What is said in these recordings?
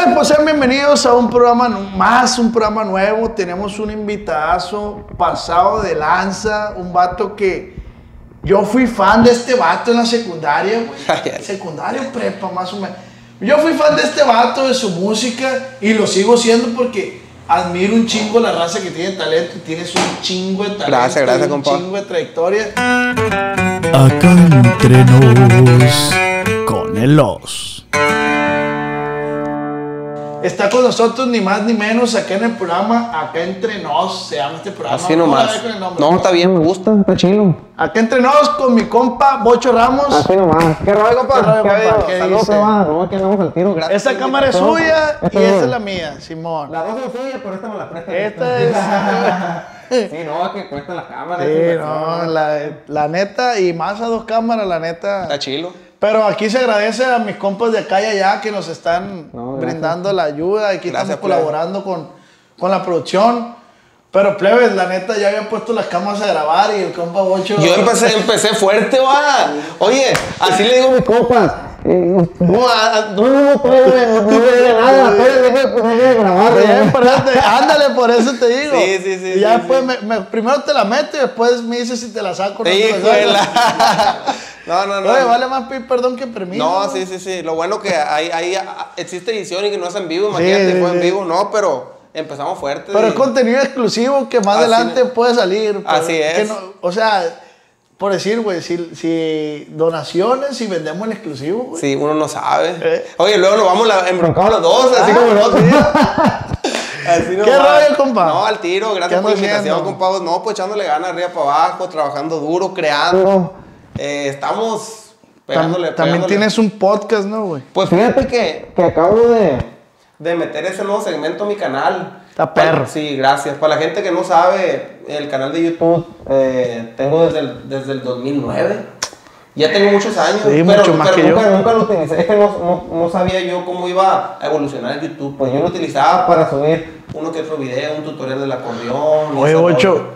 pues sean bienvenidos a un programa más, un programa nuevo. Tenemos un invitadazo pasado de lanza, un vato que yo fui fan de este vato en la secundaria, güey. Secundaria o prepa, más o menos. Yo fui fan de este vato, de su música, y lo sigo siendo porque admiro un chingo la raza que tiene talento y tienes un chingo de talento. Gracias, un compa. chingo de trayectoria. Acá entre nos con el Oz. Está con nosotros ni más ni menos acá en el programa, Acá Entre Nos, se llama este programa. Así nomás. No, está bien, me gusta, está chido. Acá Entre Nos con mi compa Bocho Ramos. Así nomás. ¿Qué rollo, compa? ¿Qué rollo, compa? ¿Qué Saludos, dice? compa. No, aquí andamos al tiro. Gracias. Esa cámara es suya y esta es la mía, Simón. La dos es suya, pero esta me la presta. Esta es... Sí, no, que cuesta la cámara. Sí, no, la neta, y más a dos cámaras, la neta. Está chilo. Pero aquí se agradece a mis compas de acá y allá que nos están brindando la ayuda. Aquí Gracias, estamos colaborando con la producción. Pero, plebes, la neta, ya había puesto las cámaras a grabar y el compa Bocho... Yo empecé fuerte, va. Oye, así le digo a mis compas. No diga nada, deje de grabar. Ándale, por eso te digo. Sí. Y ya después, primero te la meto y después me dices si te la saco o no te la saco. No. Oye, vale más perdón que permiso. No, sí. Lo bueno que existe edición y que no es en vivo, imagínate, fue en vivo, no, pero empezamos fuerte. Pero es contenido exclusivo que más adelante puede salir. Así es. O sea, por decir, güey, si donaciones y vendemos en exclusivo, güey. Sí, uno no sabe. Oye, luego nos vamos embroncados los dos, así como los dos. Así ¿Qué rollo, compa? No, al tiro, gracias por la invitación, compa. No, pues echándole ganas arriba para abajo, trabajando duro, creando. Estamos pegándole. También tienes un podcast, ¿no, güey? Pues fíjate que acabo de meter ese nuevo segmento a mi canal. Está perro. Sí, gracias. Para la gente que no sabe, el canal de YouTube tengo desde el 2009. Ya tengo muchos años, sí, pero nunca lo utilicé. Es que no sabía yo cómo iba a evolucionar el YouTube. Pues yo lo utilizaba para subir uno que otro video, un tutorial del acordeón. Oye, Bocho,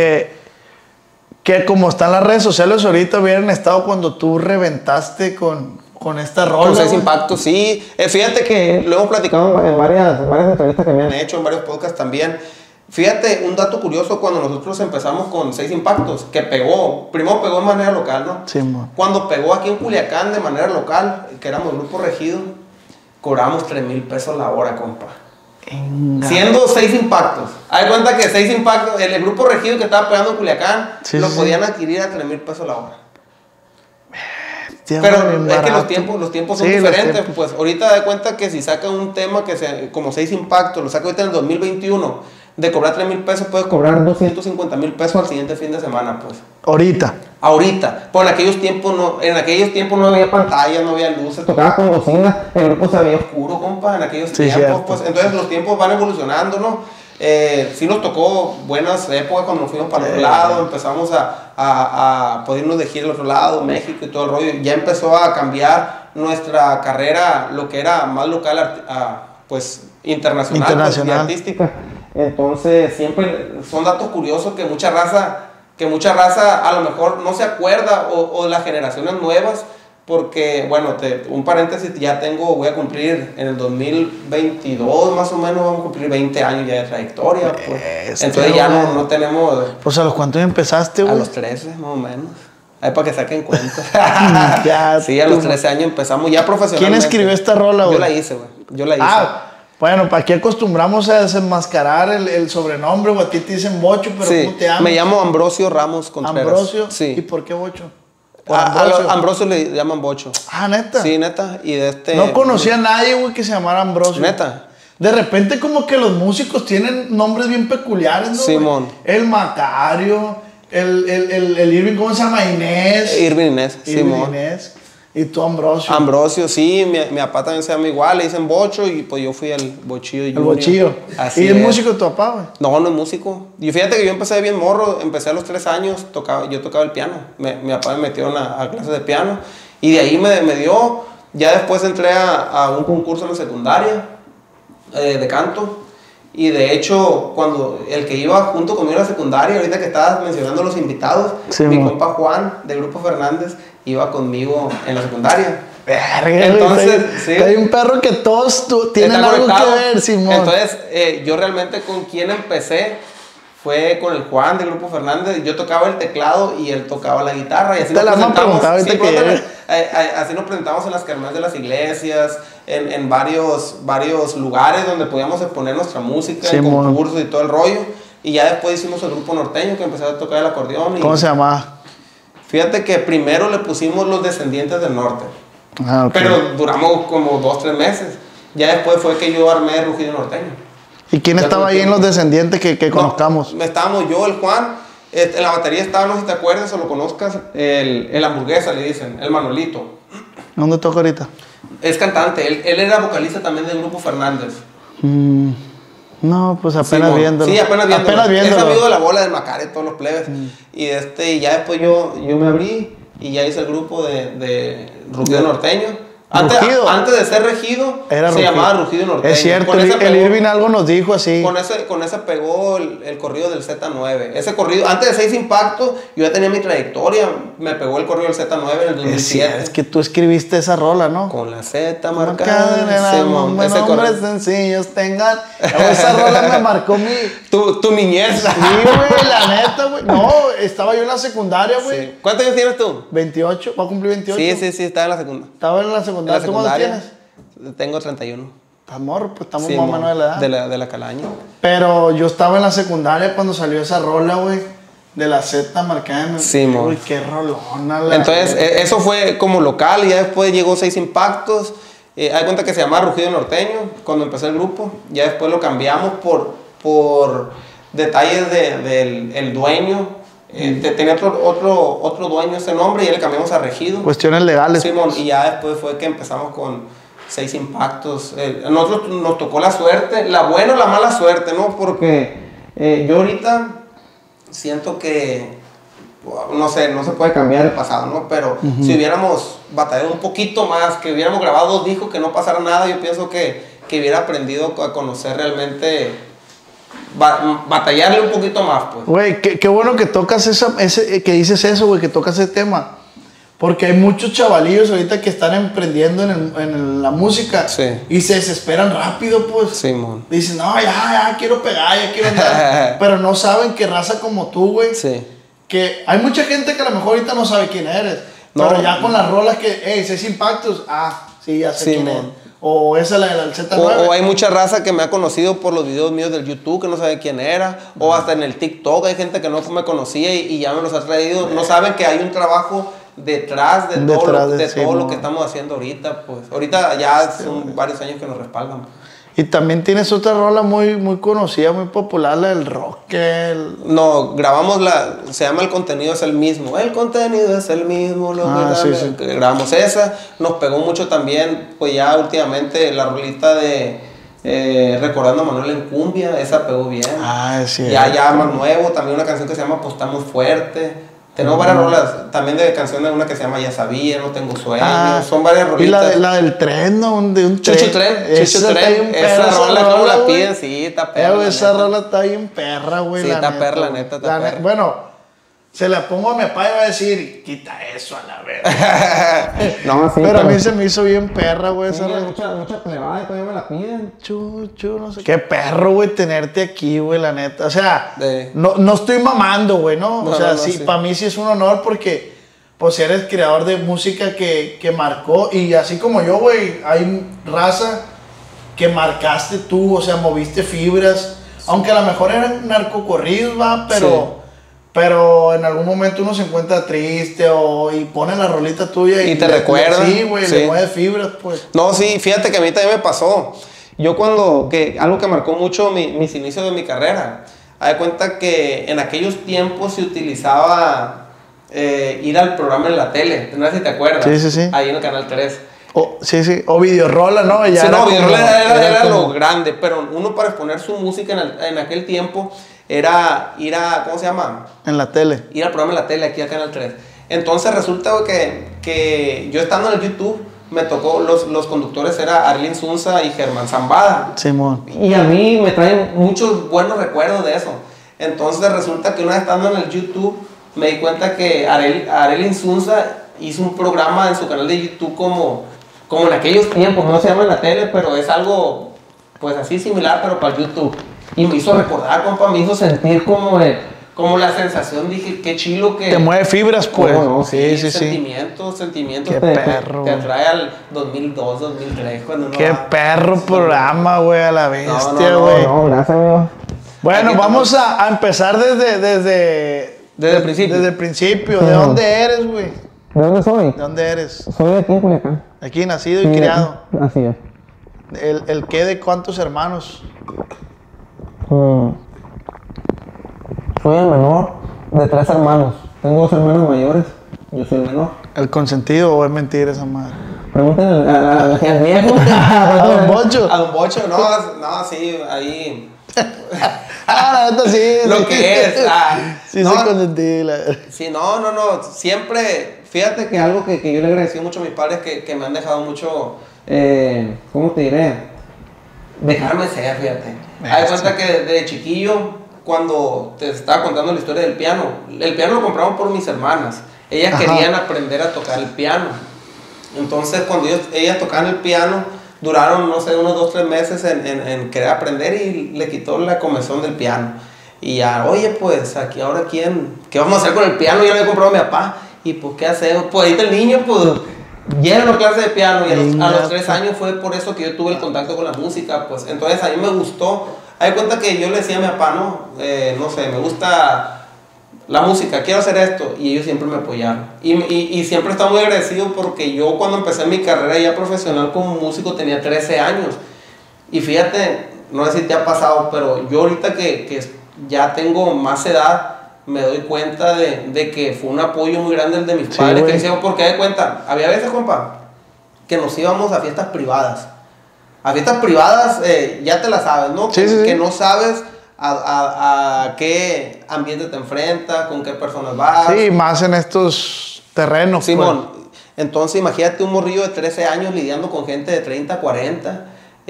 que como están las redes sociales ahorita, hubieran estado cuando tú reventaste con esta rola. Con 6 impactos, sí. Fíjate que lo hemos platicado en varias entrevistas que me han hecho, en varios podcasts también. Fíjate, un dato curioso, cuando nosotros empezamos con 6 impactos, que primero pegó de manera local, ¿no? Sí, man. Cuando pegó aquí en Culiacán de manera local, que éramos Grupo Regido, cobramos 3,000 pesos la hora, compa. Siendo 6 impactos. Hay cuenta que 6 impactos, el Grupo Regido que estaba pegando en Culiacán, podían adquirir a 3,000 pesos la hora. Pero es que los tiempos son diferentes. Pues ahorita da cuenta que si saca un tema que sea como 6 impactos, lo saca ahorita en el 2021, de cobrar 3,000 pesos, puedes cobrar 250,000 pesos al siguiente fin de semana, pues. Ahorita. Por en aquellos tiempos no había pantalla, no había luz, se tocaba con bocina, el grupo se veía oscuro, compa, en aquellos tiempos, cierto. pues. Entonces los tiempos van evolucionando, ¿no? Sí nos tocó buenas épocas cuando nos fuimos para el otro lado, empezamos a podernos de gira al otro lado, México y todo el rollo. Ya empezó a cambiar nuestra carrera, lo que era más local, pues internacional. Pues, y artística. Entonces siempre son datos curiosos que mucha raza a lo mejor no se acuerda o las generaciones nuevas. Porque, bueno, un paréntesis, voy a cumplir en el 2022 más o menos, vamos a cumplir 20 años ya de trayectoria, pues. Entonces ya no tenemos... Pues ¿a los cuántos empezaste, güey? A los 13, más o menos. Ahí para que saquen cuenta. Sí, a los 13 años empezamos ya profesionalmente. ¿Quién escribió esta rola, güey? Yo la hice, güey. Bueno, ¿para qué acostumbramos a desenmascarar el sobrenombre? O a ti te dicen Bocho, pero sí, ¿cómo te llamas? Me llamo Ambrosio Ramos Contreras. ¿Ambrosio? Sí. ¿Y por qué Bocho? A Ambrosio le llaman Bocho. Ah, ¿neta? Sí, neta. Y no conocía a nadie, güey, que se llamara Ambrosio. ¿Neta? De repente como que los músicos tienen nombres bien peculiares, ¿no? Simón. Güey? El Macario, el Irving, ¿cómo se llama? Inés. Irving Inés, Simón. Inés. Y tú, Ambrosio. Ambrosio, sí. Mi papá también se llama igual, le dicen Bocho y pues yo fui el Bochillo El Bochillo. Así ¿Y el músico tu papá, güey? No es músico. Y fíjate que yo empecé bien morro, empecé a los 3 años, yo tocaba el piano. Mi papá me metió a clases de piano y de ahí me dio. Ya después entré a un concurso en la secundaria de canto. Y de hecho, cuando el que iba junto conmigo en la secundaria, ahorita que estabas mencionando los invitados, mi compa Juan, del Grupo Fernández, iba conmigo en la secundaria. Verga, Entonces, sí. Hay un perro que todos tienen Está algo conectado. que ver, Simón. Entonces, yo realmente con quien empecé fue con el Juan del Grupo Fernández. Yo tocaba el teclado y él tocaba la guitarra. Y así Te la han preguntado ahorita sí, que llegues. así nos presentamos en las kermés de las iglesias, en varios lugares donde podíamos exponer nuestra música, en Simón. concursos y todo el rollo. Y ya después hicimos el Grupo Norteño, que empezó a tocar el acordeón. ¿Cómo se llamaba? Fíjate que primero le pusimos Los Descendientes del Norte. Ah, ok. Pero duramos como 2-3 meses. Ya después fue que yo armé Rugido Norteño. ¿Y quién Ya estaba todo ahí el en los tiempo. descendientes que conozcamos? Estábamos yo, el Juan. En la batería estaba, no sé si te acuerdas o lo conozcas, el hamburguesa, le dicen, el Manolito. ¿Dónde toca ahorita? Es cantante. Él era vocalista también del Grupo Fernández. No, pues apenas Simón. viéndolo. Sí, apenas viéndolo. Apenas viéndolo. Es amigo de la bola del Macare, todos los plebes. Y ya después yo me abrí y ya hice el grupo de Rugido Norteño. ¿Rugido? Antes de ser Regido, Era se Rugido. llamaba Rugido Norteño. Es cierto, Con ese el pegó- Irving algo nos dijo así. Con ese pegó el corrido del Z9. Ese corrido, antes de 6 Impactos, yo ya tenía mi trayectoria. Me pegó el corrido del Z9 en el 2007. Es que tú escribiste esa rola, ¿no? Con la Z Marcada en el marcada. alma, Simón, ese hombres corrido. sencillos tengan. Esa rola me marcó mi... Tu niñez. Sí, güey, la neta, güey. No, estaba yo en la secundaria, güey. Sí. ¿Cuántos años tienes tú? 28, va a cumplir 28. Sí, estaba en la segunda. Estaba en la secundaria. ¿Tú cuántos tienes? Tengo 31. Amor, pues estamos Sí, más o menos de la edad. De la Calaña. Pero yo estaba en la secundaria cuando salió esa rola, güey. De la Z marcada en el... Sí, mo. Uy, qué rolona. La Entonces, eso fue como local y ya después llegó 6 Impactos. Hay cuenta que se llamaba Rugido Norteño cuando empezó el grupo. Ya después lo cambiamos por detalles del dueño. Tenía otro dueño ese nombre y ya le cambiamos a Regido. Cuestiones legales. Simón, y ya después fue que empezamos con 6 Impactos. A nosotros nos tocó la suerte, la buena o la mala suerte, ¿no? Porque yo ahorita siento que, no sé, no se puede cambiar el pasado, ¿no? Pero si hubiéramos batallado un poquito más, que hubiéramos grabado 2 discos, que no pasara nada, yo pienso que hubiera aprendido a conocer realmente, batallarle un poquito más, pues. Güey, qué bueno que tocas que dices eso, güey, que tocas ese tema. Porque hay muchos chavalillos ahorita que están emprendiendo en la música. Sí. Y se desesperan rápido, pues. Simón. Dicen, no, ya quiero pegar, ya quiero andar. Pero no saben que raza como tú, güey. Sí. Que hay mucha gente que a lo mejor ahorita no sabe quién eres. No. Pero ya con las rolas que, 6 Impactos, sí, ya sé quién es. Simón. O esa la del Z9. O hay mucha raza que me ha conocido por los videos míos del YouTube que no sabe quién era. O hasta en el TikTok hay gente que no me conocía y ya me los ha traído. No saben que hay un trabajo detrás de todo lo que estamos haciendo ahorita. Pues ahorita ya son varios años que nos respaldan. Y también tienes otra rola muy, muy conocida, muy popular, la del rock. No, grabamos se llama El Contenido es el Mismo. El contenido es el mismo. Sí. Grabamos esa. Nos pegó mucho también, pues ya últimamente, la rolita de Recordando a Manuel en Cumbia. Esa pegó bien. Sí. Ya más nuevo, también una canción que se llama Apostamos Fuerte. Tenemos varias rolas, también de canciones, una que se llama Ya Sabía, No Tengo Sueños, son varias rolitas. Y la del tren, ¿no? De un Chuchu Tren, esa rola, ¿cómo la piden? Sí, está perra. Esa rola está bien perra, güey. Sí, está perra, la neta, está perra. Bueno, se la pongo a mi papá y va a decir, quita eso a la verga. No, sí, pero a mí se me hizo bien perra, güey, esa rola. mucha plebada todavía me la piden. Chuchu, no sé. Qué perro, güey, tenerte aquí, güey, la neta. O sea, Sí. no estoy mamando, güey, ¿no? O sea, No, sí, sí. para mí sí es un honor porque, pues, eres creador de música que marcó. Y así como yo, güey, hay raza que marcaste tú, o sea, moviste fibras. Aunque a lo mejor eran narcocorridos, va, pero en algún momento uno se encuentra triste y pone la rolita tuya Y te recuerda. Sí, güey, Sí. le mueve fibras, pues. No, sí, fíjate que a mí también me pasó. Yo algo que marcó mucho mis inicios de mi carrera, haz de cuenta que en aquellos tiempos se utilizaba ir al programa en la tele, no sé si te acuerdas. Sí. Ahí en el Canal 3. Sí, o Videorola, ¿no? Ya Sí, no, era era como- lo grande, pero uno para exponer su música en aquel tiempo era ir a, ¿cómo se llama? En la tele. Ir al programa en la tele, aquí al Canal 3. Entonces resulta que yo estando en el YouTube, me tocó, los conductores era Arlene Zunza y Germán Zambada. Simón. Y a mí me traen muchos buenos recuerdos de eso. Entonces resulta que una vez estando en el YouTube, me di cuenta que Arlene Zunza hizo un programa en su canal de YouTube como como en aquellos tiempos, no se llama en la tele, pero es algo, pues así similar, pero para YouTube. Y me hizo recordar, compa, me hizo sentir como la sensación, dije, qué chilo que... Te mueve fibras, pues. No, sí. Sentimientos, Qué perro, te atrae al 2002, 2003, cuando uno Qué va- perro programa, güey, a la bestia, güey. No, gracias, amigo. Bueno, Aquí vamos a empezar desde el principio. Desde el principio. ¿De dónde eres, güey? ¿De dónde soy? ¿De dónde eres? Soy de aquí en Culiacán. Aquí nacido y criado. Así es. ¿El qué de cuántos hermanos? Soy el menor de 3 hermanos. Tengo 2 hermanos mayores. Yo soy el menor. ¿El consentido o es mentira esa madre? Pregúntenle al viejo. ¿A Don Bocho? A Don Bocho, no, sí, ahí. La neta sí. Lo sí. que es. Sí, no, sí, consentí. Sí, no. Siempre, fíjate que algo que yo le agradecí mucho a mis padres que me han dejado mucho, ¿cómo te diré? Dejarme ser, fíjate. Hay cuenta que desde chiquillo, cuando te estaba contando la historia del piano, el piano lo compramos por mis hermanas. Ellas querían aprender a tocar el piano. Entonces, cuando ellas tocaban el piano, duraron, no sé, unos 2-3 meses en querer aprender y le quitó la comezón del piano. Y ya, oye, pues, aquí ahora ¿qué vamos a hacer con el piano? Ya lo había comprado a mi papá. Y pues, ¿qué hacemos? Pues ahorita el niño, pues, llena una clase de piano. Y a los 3 años fue por eso que yo tuve el contacto con la música, pues. Entonces, a mí me gustó. Hay cuenta que yo le decía a mi papá, no sé, me gusta la música, quiero hacer esto, y ellos siempre me apoyaron. Y siempre he estado muy agradecido porque yo cuando empecé mi carrera ya profesional como músico tenía 13 años. Y fíjate, no sé si te ha pasado, pero yo ahorita que ya tengo más edad, me doy cuenta de que fue un apoyo muy grande el de mis padres, que decían, porque de cuenta, había veces, compa, que nos íbamos a fiestas privadas. A fiestas privadas, ya te la sabes, ¿no? Sí. Que no sabes a qué ambiente te enfrentas, con qué personas vas. Sí, más en estos terrenos. Simón, entonces imagínate un morrillo de 13 años lidiando con gente de 30, 40,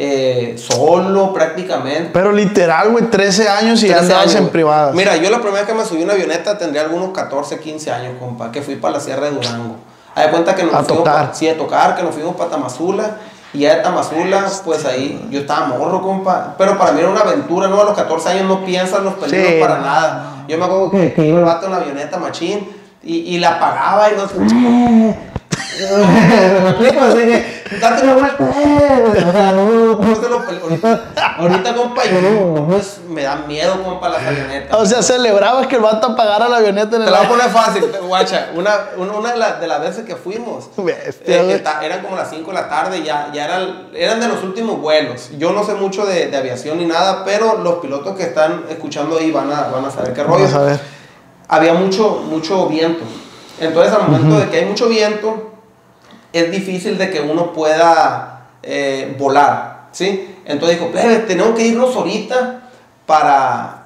solo prácticamente. Pero literal, güey, 13 años y 13 andabas años, en güey. privadas. Mira, yo la primera vez que me subí a una avioneta tendría algunos 14, 15 años, compa, que fui para la Sierra de Durango. Haz de cuenta que nos A fuimos tocar. a tocar, que nos fuimos para Tamazula. Y ya de Tamazula, pues ahí, yo estaba morro, compa. Pero para mí era una aventura, ¿no? A los 14 años no piensas los peligros Sí, para no, nada. Yo me acuerdo que iba el vato en la avioneta machín y la apagaba y no sé. ¿Me explico? Así que, date una vuelta. O sea, no se lo ahorita, compa, yo pues, me da miedo, compa, las avionetas. O sea, celebrabas que el vato apagara la avioneta en Te el la voy a poner fácil, guacha. Una de las veces que fuimos, Bestia, güey. eran como las 5 de la tarde, ya eran de los últimos vuelos. Yo no sé mucho de aviación ni nada, pero los pilotos que están escuchando ahí van a saber qué rollo. Vamos a ver. Había mucho viento. Entonces, al momento de que hay mucho viento, es difícil de que uno pueda volar, ¿sí? Entonces dijo, tenemos que irnos ahorita para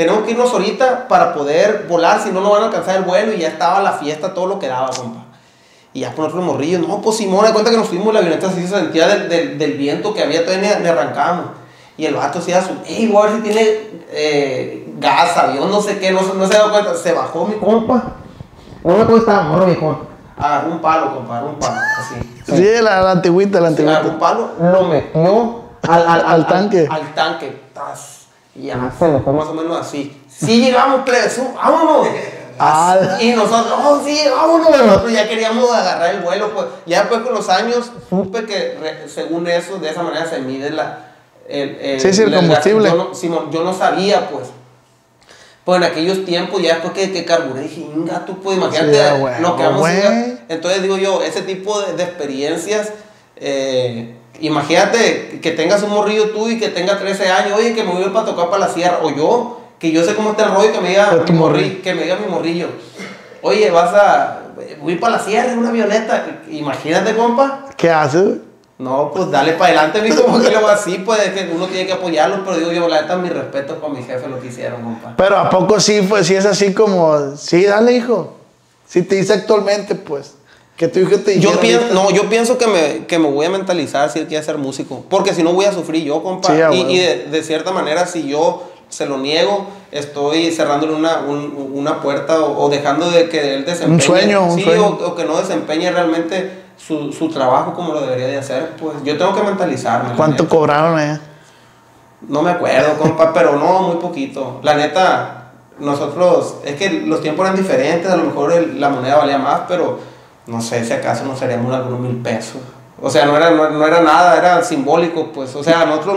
poder volar, si no, no van a alcanzar el vuelo. Y ya estaba la fiesta, todo lo que daba, compa. Y ya por otros morrillos, no, pues Simón, da cuenta que nos fuimos, la avioneta así se sentía del viento que había, todavía ni arrancamos. Y el vato hacía su, voy a ver si tiene gas, avión, no sé qué, no se da cuenta. Se bajó mi compa. No me acuerdo, estaba morro, viejo. Agarró un palo, compa, así. Sí, la antigüita, Agarró un palo, lo metió al tanque. Al tanque, tas. Y ya se lo fue más o menos así. Sí llegamos, plebes, vámonos. Y nosotros, sí, vámonos. Nosotros ya queríamos agarrar el vuelo, pues. Ya después con los años supe que según eso, de esa manera se mide el combustible. Yo no sabía, pues. Pues en aquellos tiempos, ya después que carburé, dije, tú pues imagínate lo que vamos a hacer. Entonces digo yo, ese tipo de experiencias, imagínate que tengas un morrillo tú y que tenga 13 años, oye, que me voy para tocar para la sierra, o yo, que yo sé cómo está el rollo, que me diga mi morrillo, oye, voy para la sierra en una avioneta, imagínate, compa. ¿Qué haces, güey? No, pues dale para adelante, mijo, porque luego así, pues es que uno tiene que apoyarlos, pero digo yo, la neta, mi respeto para mi jefe, lo que hicieron, compa. Pero ¿a poco sí es así como, sí, dale, hijo? Si te dice actualmente, pues, que tu hijo te dijera... Yo pienso que me voy a mentalizar si él quiere ser músico, porque si no voy a sufrir yo, compa. Sí, y de cierta manera, si yo se lo niego, estoy cerrándole una puerta o dejando de que él desempeñe... Un sueño. O que no desempeñe realmente su trabajo como lo debería de hacer, pues yo tengo que mentalizarme. ¿Cuánto cobraron allá? No me acuerdo, compa, pero no, muy poquito. La neta, nosotros, es que los tiempos eran diferentes, a lo mejor la moneda valía más, pero no sé si acaso nos haríamos algunos 1,000 pesos. O sea, no era nada, era simbólico, pues. O sea, nosotros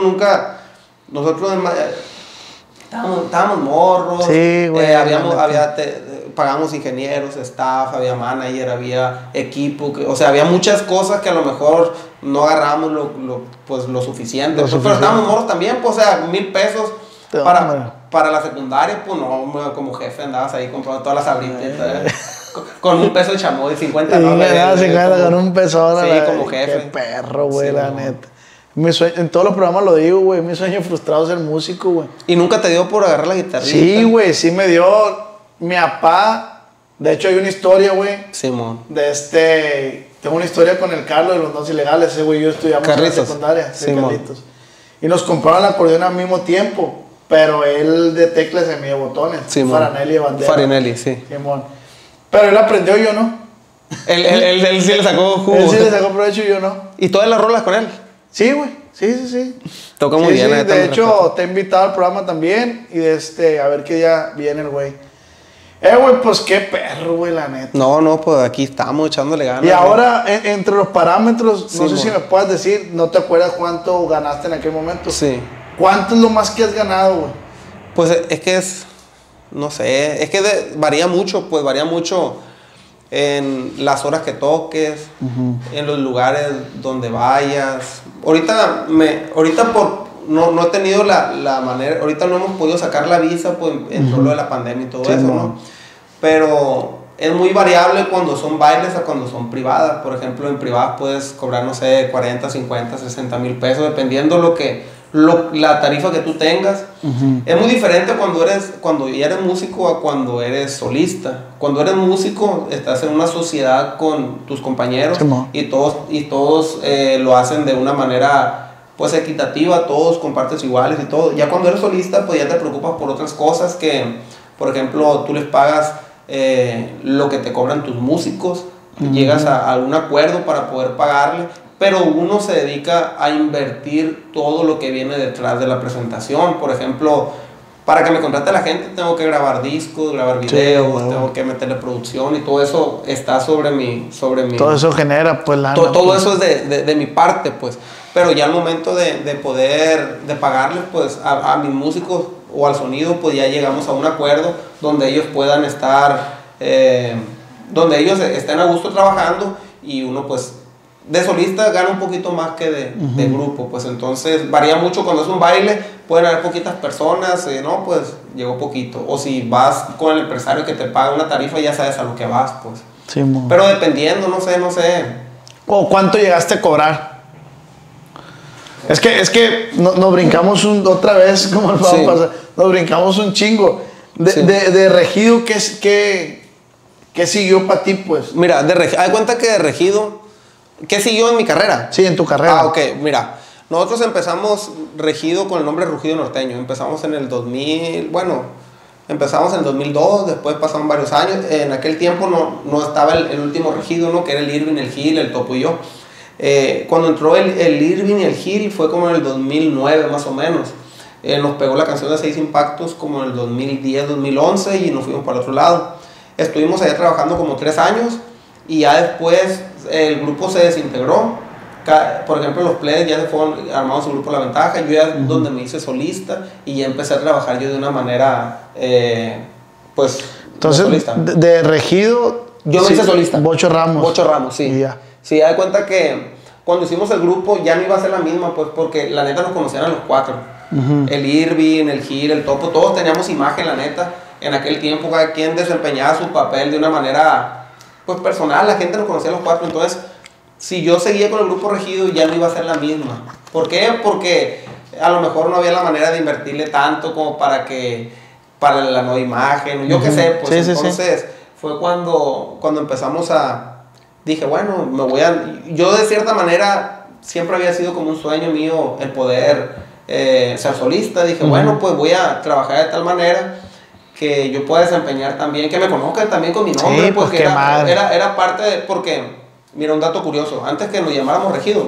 estábamos morros, Sí, güey, pagamos ingenieros, staff, había manager, había equipo, o sea, había muchas cosas que a lo mejor no agarramos lo suficiente. Pero estábamos morros también, pues, o sea, 1,000 pesos para la secundaria, pues no, como jefe andabas ahí comprando todas las abritas, con $1 de chamoy, 50 dólares. 50 con $1. Sí, como jefe. Qué perro, güey, Sí, la no. neta. En todos los programas lo digo, güey. Mi sueño frustrado es ser músico, güey. ¿Y nunca te dio por agarrar la guitarrita? Sí, güey, sí me dio. Mi papá, de hecho, hay una historia, güey. Simón. Tengo una historia con el Carlos de los Dos Ilegales. Ese güey y yo estudiamos en la Carlitos. secundaria. Sí, Simón. Carlitos. Y nos compraron el acordeón al mismo tiempo. Pero él de teclas y de botones. Simón. Farinelli de bandera. Farinelli, sí. Simón. Pero él aprendió, yo no. Él sí le sacó jugo. Él sí le sacó provecho y yo no. ¿Y todas las rolas con él? Sí, güey. Sí. Toca muy bien. Sí. neta, De me hecho, respeto. te he invitado al programa también. Y a ver qué día viene el güey. Güey, pues qué perro, güey, la neta. No, pues aquí estamos echándole ganas. Y ahora, entre los parámetros, Sí, no sé si mon. me puedes decir, no te acuerdas cuánto ganaste en aquel momento. Sí. ¿Cuánto es lo más que has ganado, güey? Pues es que no sé, es que varía mucho en las horas que toques, en los lugares donde vayas. Ahorita no he tenido la manera, ahorita no hemos podido sacar la visa, pues en todo lo de la pandemia y todo Sí, eso, mon. ¿no? Pero es muy variable cuando son bailes a cuando son privadas. Por ejemplo, en privadas puedes cobrar, no sé, 40, 50, 60 mil pesos, dependiendo la tarifa que tú tengas. Es muy diferente cuando ya eres músico a cuando eres solista. Cuando eres músico estás en una sociedad con tus compañeros, Sí, mo. y todos lo hacen de una manera pues equitativa, todos compartes iguales y todo. Ya cuando eres solista pues ya te preocupas por otras cosas, que por ejemplo tú les pagas lo que te cobran tus músicos, llegas a algún acuerdo para poder pagarle, pero uno se dedica a invertir todo lo que viene detrás de la presentación. Por ejemplo, para que me contrate la gente tengo que grabar discos, grabar videos, bueno. tengo que meterle producción, y todo eso está sobre mi Todo eso genera, pues, lana. todo pues. eso es de mi parte, pues. Pero ya al momento de poder pagarles, pues, a mis músicos o al sonido, pues ya llegamos a un acuerdo donde ellos puedan estar, donde ellos estén a gusto trabajando, y uno, pues, de solista gana un poquito más que de grupo, pues. Entonces varía mucho. Cuando es un baile pueden haber poquitas personas, no, pues llegó poquito. O si vas con el empresario que te paga una tarifa, ya sabes a lo que vas, pues. Sí, mo. Pero dependiendo, no sé. ¿O cuánto llegaste a cobrar? Es que nos brincamos otra vez, como el Sí. pasar, nos brincamos un chingo. Sí. De Regido, ¿qué siguió para ti, pues? Mira, haz cuenta que de Regido, ¿qué siguió en mi carrera? Sí, en tu carrera. Ah, ok, mira. Nosotros empezamos Regido con el nombre Rugido Norteño. Empezamos en el 2000, empezamos en el 2002, después pasaron varios años. En aquel tiempo no estaba el último Regido, ¿no? Que era el Irving, el Gil, el Topo y yo. Cuando entró el Irving y el Gil fue como en el 2009 más o menos. Nos pegó la canción de 6 Impactos como en el 2010, 2011, y nos fuimos para el otro lado. Estuvimos allá trabajando como 3 años, y ya después el grupo se desintegró. Por ejemplo, los Pledges ya se fueron armando su grupo La Ventaja. Yo ya donde me hice solista, y ya empecé a trabajar yo de una manera, pues, Entonces, solista. de Regido... Yo me hice solista. Bocho Ramos. Sí. Y ya. Sí, da cuenta que cuando hicimos el grupo ya no iba a ser la misma, pues, porque la neta nos conocían a los 4. El Irving, el Gil, el Topo, todos teníamos imagen, la neta. En aquel tiempo cada quien desempeñaba su papel de una manera, pues, personal. La gente nos conocía a los 4. Entonces, si yo seguía con el grupo Regido, ya no iba a ser la misma. ¿Por qué? Porque a lo mejor no había la manera de invertirle tanto como para la nueva imagen, yo qué sé, pues. Sí, Entonces fue cuando empezamos dije, bueno, yo de cierta manera siempre había sido como un sueño mío el poder ser solista. Dije, bueno, pues voy a trabajar de tal manera que yo pueda desempeñar también, que me conozcan también con mi nombre, Sí, pues, porque qué madre. era parte de, porque Mira, un dato curioso. Antes que nos llamáramos Regido,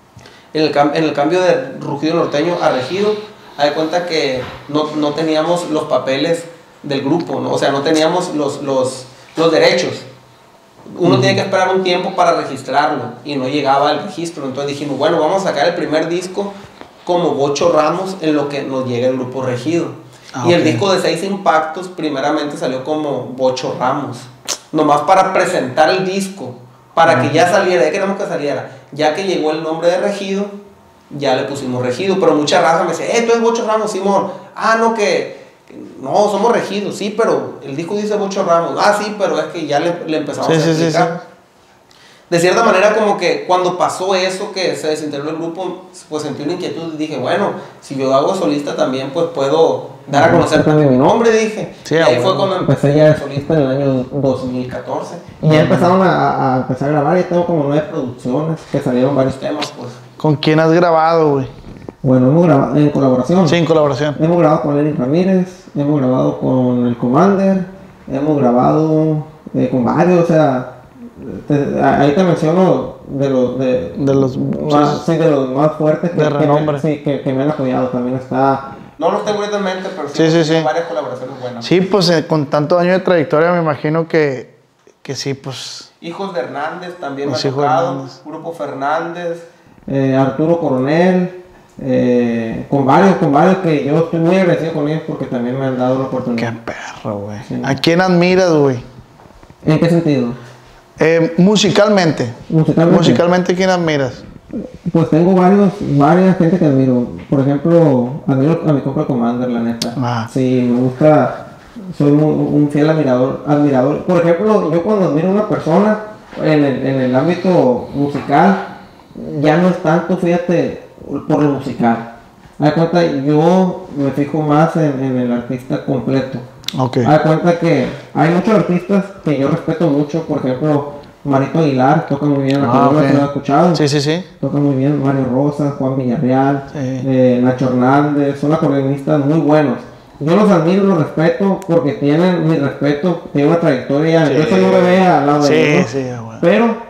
en el cambio de Rugido Norteño a Regido, hay cuenta que no teníamos los papeles del grupo, ¿no? O sea, no teníamos los derechos. Uno tiene que esperar un tiempo para registrarlo y no llegaba el registro. Entonces dijimos, bueno, vamos a sacar el primer disco como Bocho Ramos en lo que nos llega el grupo Regido. Y el disco de 6 impactos primeramente salió como Bocho Ramos. Nomás para presentar el disco, para que ya saliera, ya queremos que saliera. Ya que llegó el nombre de Regido, ya le pusimos Regido. Pero mucha raza me decía, tú eres Bocho Ramos, Simón. No, somos Regidos, sí, pero el disco dice Bocho Ramos. Sí, pero es que ya le empezamos a explicar. De cierta manera, como que cuando pasó eso, que se desintegró el grupo, pues sentí una inquietud y dije, bueno, si yo hago solista también, pues puedo dar a conocer también mi nombre, dije. Sí, y ahí fue cuando empecé ya de solista en el año 2014. Y ya empezaron a empezar a grabar y tengo como 9 producciones que salieron varios temas, pues. ¿Con quién has grabado, güey? Bueno, hemos grabado en colaboración. Sí, en colaboración. Hemos grabado con Lenny Ramírez, hemos grabado con el Commander, hemos grabado con varios, o sea, ahí te menciono de los más fuertes que me han apoyado. También está... No los tengo en mente, pero sí. Varias colaboraciones buenas. Sí, pues con tantos años de trayectoria me imagino que sí, pues... Hijos de Hernández también me ha tocado, Grupo Fernández. Arturo Coronel, con varios que yo estoy muy agradecido con ellos porque también me han dado la oportunidad. Qué perro, güey. Sí. ¿A quién admiras, güey? ¿En qué sentido? Musicalmente. Musicalmente, ¿quién admiras? Pues tengo varias gente que admiro. Por ejemplo, admiro a mi compa Commander, la neta. Sí, me gusta, soy un fiel admirador. Por ejemplo, yo cuando admiro a una persona en el ámbito musical, ya no es tanto, fíjate, por lo musical. Haz cuenta, yo me fijo más en el artista completo. Haz cuenta que hay muchos artistas que yo respeto mucho, por ejemplo, Marito Aguilar, toca muy bien, lo he escuchado. Sí. Toca muy bien, Mario Rosas, Juan Villarreal, Nacho Hernández, son acordeonistas muy buenos. Yo los admiro, los respeto porque tienen mi respeto, tienen una trayectoria, yo eso no me vea al lado de ellos. Bueno. Pero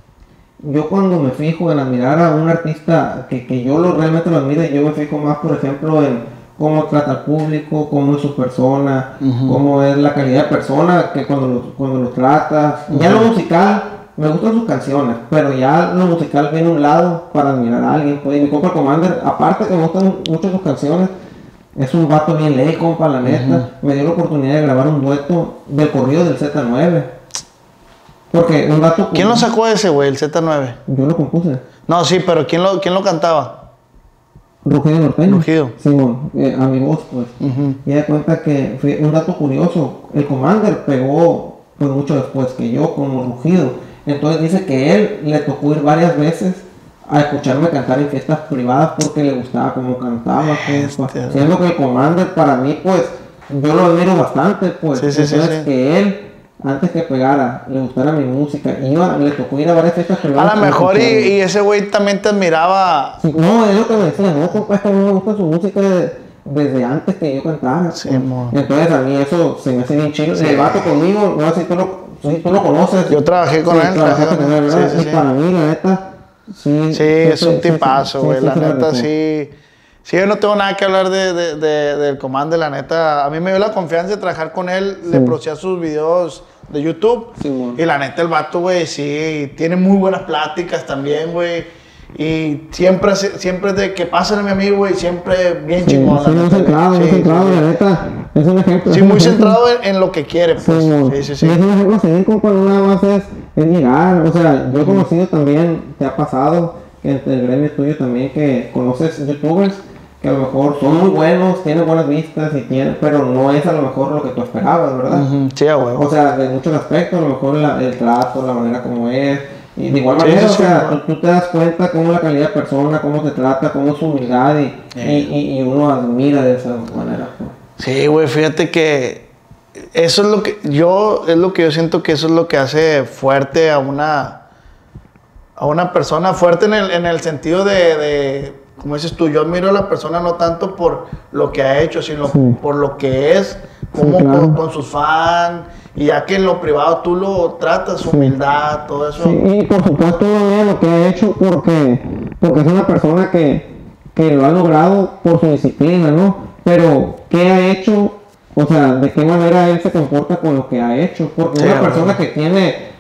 yo cuando me fijo en admirar a un artista que yo realmente lo admire, yo me fijo más, por ejemplo, en cómo trata al público, cómo es su persona, cómo es la calidad de persona que cuando lo trata. Ya lo musical, me gustan sus canciones, pero ya lo musical viene a un lado para admirar a alguien. Pues, y mi compa Commander, aparte que me gustan mucho sus canciones, es un vato bien ley, compa, la neta. Me dio la oportunidad de grabar un dueto del corrido del Z9. Porque un vato... ¿Quién lo sacó ese, güey, el Z9? Yo lo compuse. No, sí, pero ¿quién lo cantaba? Rugido Norteño. Rugido. Simón, a mi voz, pues. Y da cuenta que fue un dato curioso. El Commander pegó pues mucho después que yo con Rugido. Entonces dice que él le tocó ir varias veces a escucharme cantar en fiestas privadas porque le gustaba cómo cantaba. Pues, siendo que el Commander para mí, pues, yo lo admiro bastante, pues. Entonces que él, antes que pegara, le gustara mi música, le tocó ir a varias fiestas privadas. A lo mejor y ese güey también te admiraba. Sí, no, es lo que me decía, no, compa, es que a mí me gusta su música desde antes que yo cantara. Sí, entonces a mí eso se me hace bien chido. El vato conmigo, no sé si tú lo conoces. Yo trabajé con él. Y para mí, la neta, sí, es un tipazo, güey, la neta, sí. Sí, yo no tengo nada que hablar del Commander, la neta. A mí me dio la confianza de trabajar con él, le producía sus videos de YouTube. Y la neta, el vato, güey, sí, tiene muy buenas pláticas también, güey. Y siempre de que pásale a mi amigo, güey, siempre bien chingón. Sí, muy centrado, la neta. Es un ejemplo. Sí, muy centrado en lo que quiere, pues. Sí. Y es un ejemplo a seguir, compa, no nada más es llegar. O sea, yo he conocido también, te ha pasado, que entre el gremio tuyo también, que conoces youtubers que a lo mejor son muy buenos, tienen buenas vistas, pero no es a lo mejor lo que tú esperabas, ¿verdad? Sí, güey. O sea, de muchos aspectos, a lo mejor el trato, la manera como es. Y de igual manera, o sea, tú te das cuenta cómo la calidad de persona, cómo te trata, cómo es su humildad y uno admira de esa manera. Sí, güey, fíjate que eso es lo que yo siento que eso es lo que hace fuerte a una persona, fuerte en el sentido de como dices tú, yo admiro a la persona no tanto por lo que ha hecho, sino por lo que es, como con sus fans Y ya que en lo privado tú lo tratas, humildad, todo eso. Sí, y por supuesto también lo que ha hecho porque es una persona que lo ha logrado por su disciplina, ¿no? Pero, ¿qué ha hecho? O sea, ¿de qué manera él se comporta con lo que ha hecho? Porque Sí, una persona que tiene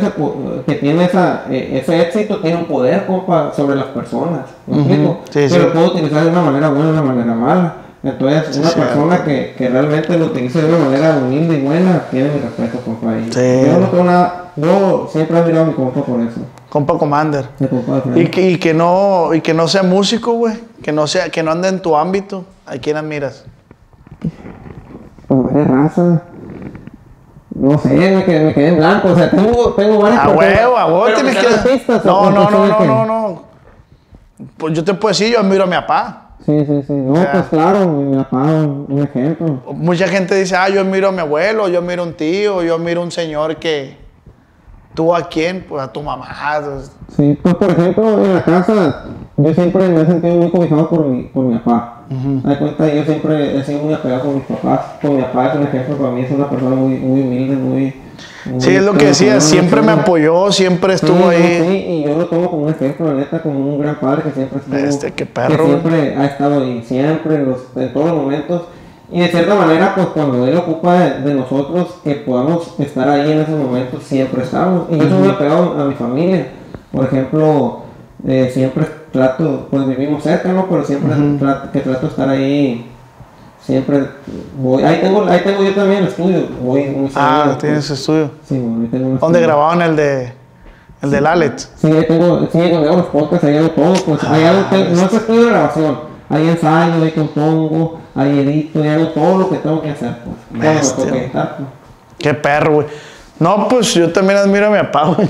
ese éxito tiene un poder, compa, sobre las personas, ¿me explico? Sí, pero sí. puede utilizar de una manera buena o de una manera mala. Entonces, una persona que realmente lo utilice de una manera humilde y buena, tiene mi respeto, compa. Y Sí. yo no tengo nada, yo siempre he admirado a mi compa por eso. Compa Commander. Mi compa de frente. Y que no sea músico, güey. Que no ande en tu ámbito. ¿A quién admiras? Pues vaya raza. No sé, me quedé en blanco. O sea, tengo varias A huevo, pero tienes me que. dan pistas, No, o no, no, personas que- no. Pues yo te puedo decir, yo admiro a mi papá. Sí. No, Ya. pues claro, mi papá, un ejemplo. Mucha gente dice, yo admiro a mi abuelo, yo admiro a un tío, yo admiro a un señor que. ¿Tú a quién? Pues a tu mamá. Pues, Sí, pues por ejemplo, en la casa, yo siempre me he sentido muy cobijado por mi papá. Me da cuenta, yo siempre he sido muy apegado con mis papás. Con mi papá es un ejemplo para mí, es una persona muy humilde, muy sí, es lo que decía, siempre me apoyó, siempre estuvo Sí, ahí. sí, y yo lo tomo como un ejemplo, la neta, como un gran padre que siempre estuvo, Qué perro. que siempre ha estado ahí, siempre, en todos los momentos. Y de cierta manera, pues cuando él ocupa de nosotros, que podamos estar ahí en esos momentos, siempre estamos. Y yo soy muy apegado a mi familia. Por ejemplo, siempre trato, pues vivimos cerca, ¿no? Pero siempre trato de estar ahí. Siempre voy, ahí tengo yo también el estudio, voy muy seguido, Tienes pues. estudio. Sí, bueno, ahí tengo un ¿Dónde estudio. grababan el del Alex? Sí, donde hago los podcasts, ahí hago todo, pues ahí hago, no es estudio de grabación, ahí ensayo, ahí compongo, ahí edito, ahí hago todo lo que tengo que hacer, pues, cuando me Bestia. toque editar, pues. Qué perro, güey. No, pues yo también admiro a mi papá, güey.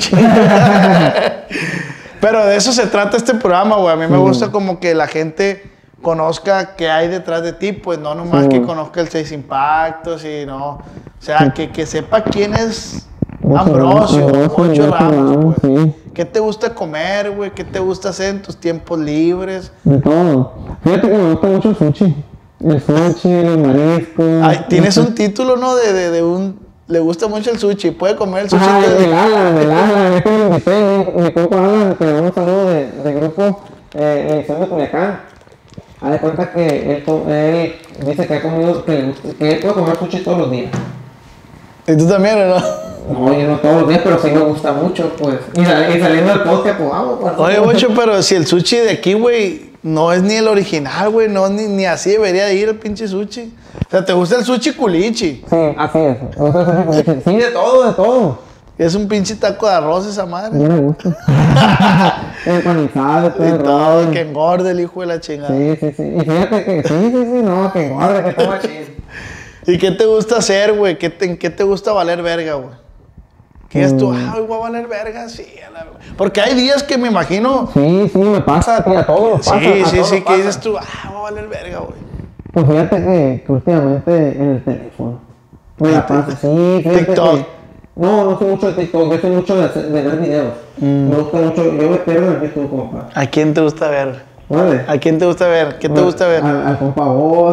Pero de eso se trata este programa, güey. A mí me gusta como que la gente conozca qué hay detrás de ti, pues no nomás que conozca el Seis Impactos y no. O sea, que sepa quién es Ambrosio, Moncho Ramos, pues. Sí, ¿Qué te gusta comer, güey? ¿Qué te gusta hacer en tus tiempos libres? de todo. Fíjate que me gusta mucho el sushi. El sushi, el marisco. Ay, tienes un título, ¿no? De un... Le gusta mucho el sushi. Puede comer el sushi. Ah, todo el- el Alan, es que me invité, mi compa Alan, que le damos un saludo de grupo, edición de Culiacán. Haz de cuenta que él dice que ha comido, que él puede comer sushi todos los días. ¿Y tú también, o no? No, yo no todos los días, pero sí me gusta mucho, pues. Y saliendo del podcast, pues vamos, pues. Oye, Bocho, pero si el sushi de aquí, güey, no es ni el original, güey, no, ni así debería de ir el pinche sushi. O sea, ¿te gusta el sushi culichi? Sí, así es. Me gusta el sushi. Sí, de todo. Es un pinche taco de arroz esa A madre. mí me gusta. Empanizado, todo Y el todo, rollo. que engorde el hijo de la chingada. Sí. Y fíjate que sí, no, que engorda, que toma chido. ¿Y qué te gusta hacer, güey? ¿En qué te gusta valer verga, güey? ¿Qué es tú? Hoy voy a valer verga, sí. Porque hay días que me imagino... Sí, me pasa, a todos nos pasa. Sí, que dices tú, voy a valer verga, güey. Pues fíjate que últimamente en el teléfono. Me la paso, sí, fíjate TikTok. que... No soy mucho de TikTok, yo soy mucho de ver videos. Me gusta mucho, yo me pierdo en YouTube, compa. ¿A quién te gusta ver? ¿Vale? ¿A quién te gusta ver? ¿Qué te gusta ver? Al compa Voz.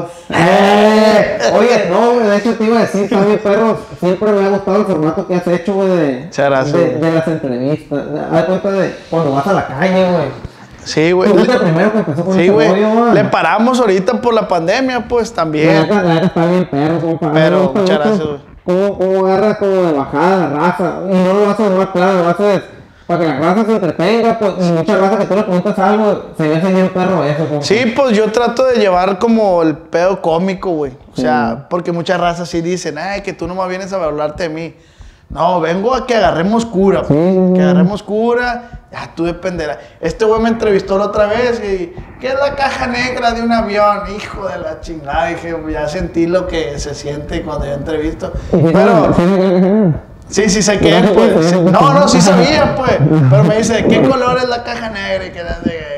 Oye, no, de hecho te iba a decir también, perros, siempre me ha gustado el formato que has hecho, güey, Muchas gracias, de las entrevistas. Haz cuenta de cuando vas a la calle, güey. Sí, güey. Tú fuiste el primero que empezó con Sí, ese güey. rollo, Le paramos ahorita por la pandemia, pues La también. neta está bien perro, compa. Pero, Me gusta muchas mucho gracias, güey. cómo agarras como de bajada la raza. Y no lo haces más claro, lo haces para que la raza se entretenga, pues. Y mucha raza que tú le preguntas algo, se ve bien perro eso, compa. Sí, pues yo trato de llevar como el pedo cómico, güey. O sea, porque muchas razas sí dicen, ay, que tú nomás vienes a hablarte de mí. No, vengo a que agarremos cura, pues. Sí. Que agarremos cura. Ya, tú dependerás. Este güey me entrevistó la otra vez y... ¿Qué es la caja negra de un avión? Hijo de la chingada. Dije, ya sentí lo que se siente cuando yo entrevisto. Pero... Sí, sé qué es, pues. Sí. No, sí sabía, pues. Pero me dice, ¿qué color es la caja negra? Y que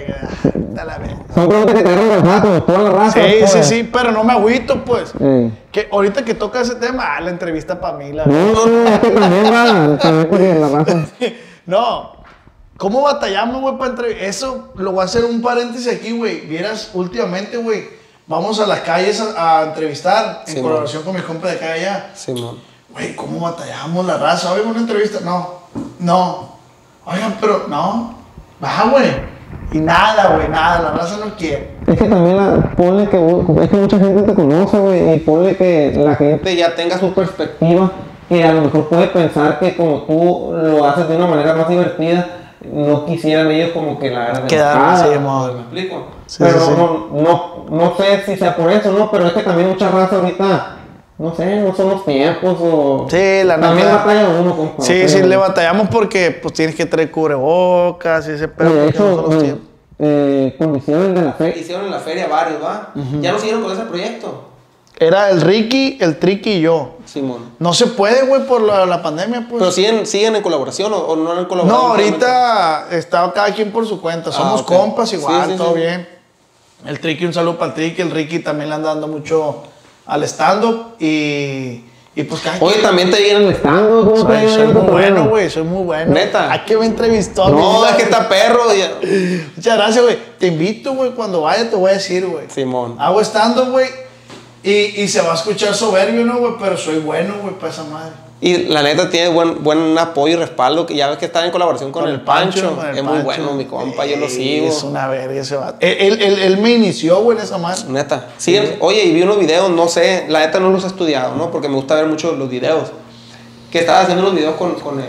la ve. Son preguntas que te agarran relajada como toda la raza. pues. Sí, pero no me agüito, pues. Sí. Que ahorita que toca ese tema, la entrevista para mí, la No, es que también va, también porque la raza. No, ¿cómo batallamos, güey, para entrevistar? Eso lo voy a hacer un paréntesis aquí, güey. Vieras, últimamente, güey, vamos a las calles a entrevistar en Sí, colaboración con mis compas de acá allá. Simón. güey, ¿cómo batallamos la raza? Oiga, una entrevista, no. Oigan, pero no, va, güey. Y nada, güey, nada, la raza no quiere. Es que también ponle que es que mucha gente te conoce, güey, y ponle que la gente ya tenga su perspectiva, que a lo mejor puede pensar que como tú lo haces de una manera más divertida, no quisieran ellos como que la verdad quedar, sí, ¿me explico? Sí, pero sí. No sé si sea por eso, ¿no? Pero es que también mucha raza ahorita, no sé, no son los tiempos o... Sí, la también neta. batalla uno con... Sí, le batallamos porque pues tienes que traer cubrebocas y ese pedo. De hecho, cuando hicieron de la feria... Hicieron en la feria varios, ¿va? Ya no siguieron con ese proyecto. Era el Ricky, el Tricky y yo. Simón. No se puede, güey, por la pandemia, pues. ¿Pero siguen en colaboración o no han colaborado? No, ahorita está cada quien por su cuenta. Somos compas igual, todo bien. El Tricky, un saludo para el Tricky. El Ricky también le anda dando mucho al stand-up y pues cada Oye, también te vienen el stand-up. Soy muy bueno, güey, soy muy bueno. Neta. ¿A qué me entrevistó? No, es que está perro. Muchas gracias, güey. Te invito, güey, cuando vaya te voy a decir, güey. Simón. Hago stand-up, güey, y se va a escuchar soberbio, ¿no, güey? Pero soy bueno, güey, para esa madre. Y la neta tiene buen apoyo y respaldo, que ya ves que está en colaboración con el Pancho. Es muy bueno, mi compa, yo lo sigo. Es una verga ese vato. Él me inició, güey, en esa madre. Neta. Sí. Oye, y vi unos videos, no sé, la neta no los he estudiado, ¿no? Porque me gusta ver mucho los videos. Que estabas haciendo unos videos con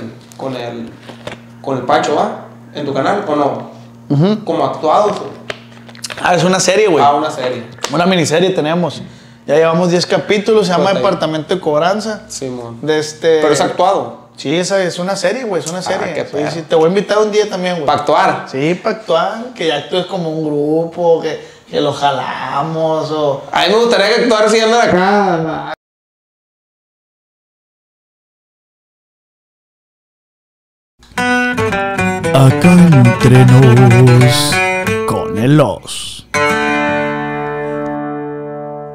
el Pancho, ¿va? ¿En tu canal o no? Como actuados. Es una serie, güey. Una serie. Una miniserie tenemos. Ya llevamos 10 capítulos, se llama Departamento de Cobranza. Sí, mon. Pero es actuado. Sí, esa es una serie, güey, es una serie. Qué Sí, te voy a invitar un día también, güey. ¿Para actuar? Sí, para actuar. Que ya actúes como un grupo, que lo jalamos o... A mí me gustaría que actuar si anda acá. Acá entre nos con el Oz.